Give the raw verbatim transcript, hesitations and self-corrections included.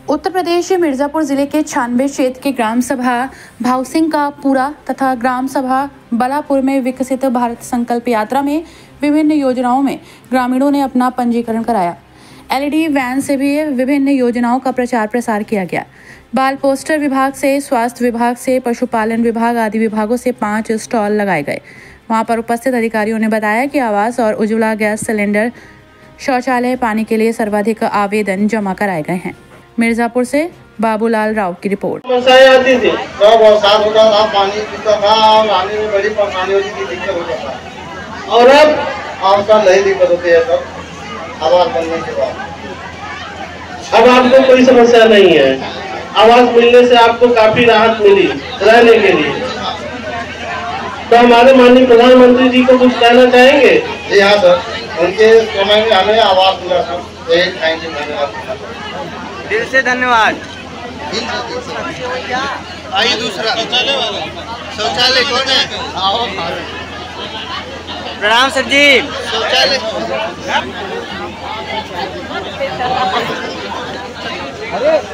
उत्तर प्रदेश मिर्जापुर जिले के छानबे क्षेत्र के ग्राम सभा भावसिंह का पूरा तथा ग्राम सभा बलापुर में विकसित भारत संकल्प यात्रा में विभिन्न योजनाओं में ग्रामीणों ने अपना पंजीकरण कराया। एलईडी वैन से भी विभिन्न योजनाओं का प्रचार प्रसार किया गया। बाल पोस्टर विभाग से, स्वास्थ्य विभाग से, पशुपालन विभाग आदि विभागों से पांच स्टॉल लगाए गए। वहां पर उपस्थित अधिकारियों ने बताया कि आवास और उज्ज्वला गैस सिलेंडर, शौचालय, पानी के लिए सर्वाधिक आवेदन जमा कराए गए हैं। मिर्जापुर से बाबूलाल राव की रिपोर्ट। आती थी तो बरसात होता था, पानी पीता था और आने में बड़ी परेशानी होती थी, दिक्कत होता था। और अब अब का नहीं दिक्कत होती है सर, आवास बनने के बाद अब आपको कोई समस्या नहीं है। आवास मिलने से आपको काफी राहत मिली रहने के लिए। तो हमारे माननीय प्रधानमंत्री जी को कुछ कहना चाहेंगे? जी हाँ सर, उनके समय में हमें आवास मिला सर, थैंक यू, धन्यवाद, दिल से धन्यवाद। आइए दूसरा शौचालय वाला, शौचालय कौन है? प्रणाम सर जी। शौचालय अरे